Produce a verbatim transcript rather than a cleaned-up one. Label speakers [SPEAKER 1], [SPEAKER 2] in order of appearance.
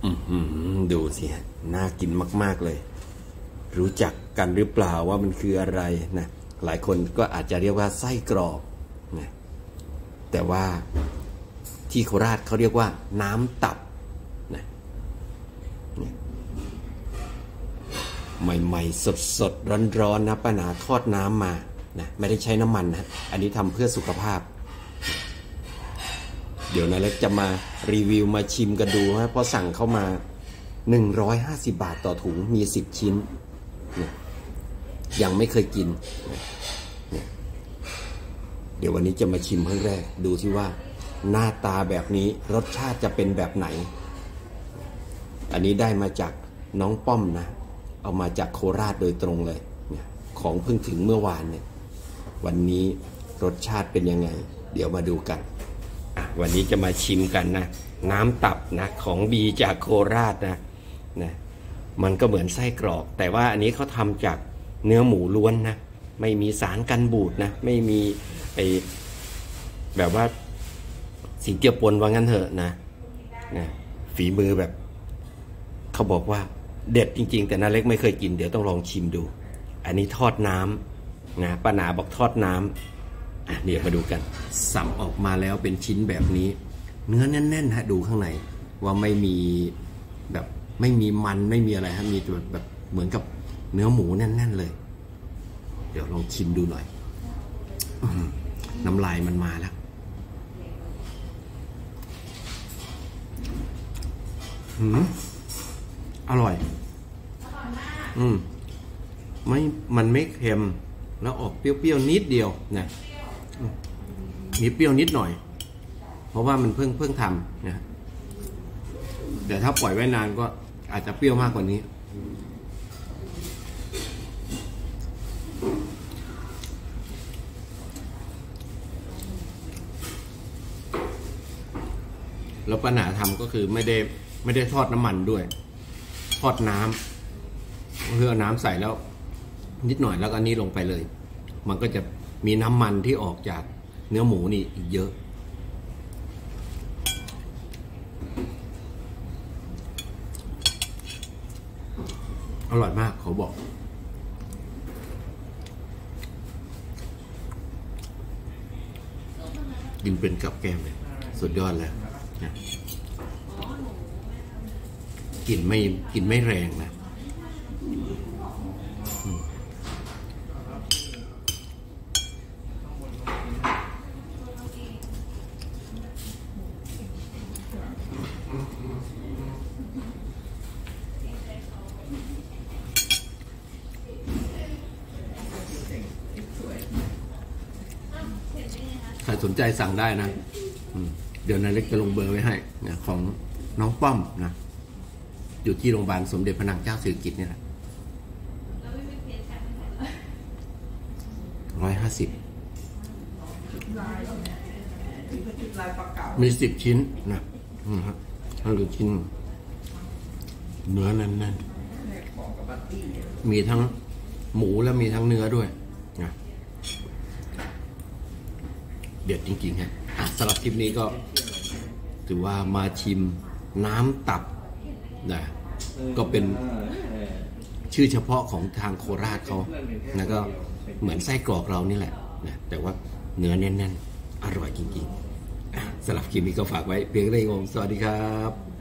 [SPEAKER 1] ดูสิน่ากินมากๆเลยรู้จักกันหรือเปล่าว่ามันคืออะไรนะหลายคนก็อาจจะเรียกว่าไส้กรอกนะแต่ว่าที่โคราชเขาเรียกว่าน้ำตับนะใหม่ๆสดๆร้อนๆนะป้าหนาทอดน้ำมานะไม่ได้ใช้น้ำมันนะอันนี้ทำเพื่อสุขภาพเดี๋ยวนาเล็กจะมารีวิวมาชิมกันดูฮะเพราะสั่งเข้ามาหนึ่งร้อยห้าสิบบาทต่อถุงมีสิบชิ้นนะยังไม่เคยกินนะนะเดี๋ยววันนี้จะมาชิมครั้งแรกดูที่ว่าหน้าตาแบบนี้รสชาติจะเป็นแบบไหนอันนี้ได้มาจากน้องป้อมนะเอามาจากโคราชโดยตรงเลยเนี่ยของเพิ่งถึงเมื่อวานเนี่ยวันนี้รสชาติเป็นยังไงเดี๋ยวมาดูกันอ่ะวันนี้จะมาชิมกันนะน้ำตับนะของบีจากโคราชนะนะมันก็เหมือนไส้กรอกแต่ว่าอันนี้เขาทำจากเนื้อหมูล้วนนะไม่มีสารกันบูดนะไม่มีไอแบบว่าสิ่งเจือปนว่างั้นเถอะนะนะฝีมือแบบเขาบอกว่าเด็ดจริงๆแต่นาเล็กไม่เคยกินเดี๋ยวต้องลองชิมดูอันนี้ทอดน้ำนะป้าหนาบอกทอดน้ำอ่ะเดี๋ยวมาดูกันสับออกมาแล้วเป็นชิ้นแบบนี้เนื้อแน่นๆฮะดูข้างในว่าไม่มีแบบไม่มีมันไม่มีอะไรฮะมีตัวแบบเหมือนกับเนื้อหมูแน่นๆเลยเดี๋ยวลองชิมดูหน่อยน้ำลายมันมาแล้วหืมอร่อยอืมไม่มันไม่เค็มแล้วออกเปรี้ยวๆนิดเดียวนะมีเปรี้ยวนิดหน่อยเพราะว่ามันเพิ่งเพิ่งทำนะแต่ถ้าปล่อยไว้นานก็อาจจะเปรี้ยวมากกว่านี้แล้วปัญหาทำก็คือไม่ได้ไม่ได้ทอดน้ำมันด้วยทอดน้ำเพื่อน้ำใส่แล้วนิดหน่อยแล้วก็นี้ลงไปเลยมันก็จะมีน้ำมันที่ออกจากเนื้อหมูนี่อีกเยอะอร่อยมากเขาบอกกินเป็นกับแกมเลยสุดยอดแล้วนะกลิ่นไม่กลิ่นไม่แรงนะใครสนใจสั่งได้นะเดี๋ยวนาเล็กจะลงเบอร์ไว้ให้นะของน้องป้อมนะอยู่ที่โรงพยาบาลสมเด็จพระนางเจ้าสิริกิติ์นี่แหละร้อยห้าสิบมีสิบชิ้นนะทั้งชิ้นเนื้อแน่นๆมีทั้งหมูและมีทั้งเนื้อด้วยนะเด็ดจริงๆฮะสำหรับคลิปนี้ก็ถือว่ามาชิมน้ำตับนะก็เป็นชื่อเฉพาะของทางโคราชเขานะก็เหมือนไส้กรอกเรานี่แหละนะแต่ว่าเนื้อแน่นๆอร่อยจริงๆสำหรับคลิปนี้ก็ฝากไว้เพียงเท่านี้ครับสวัสดีครับ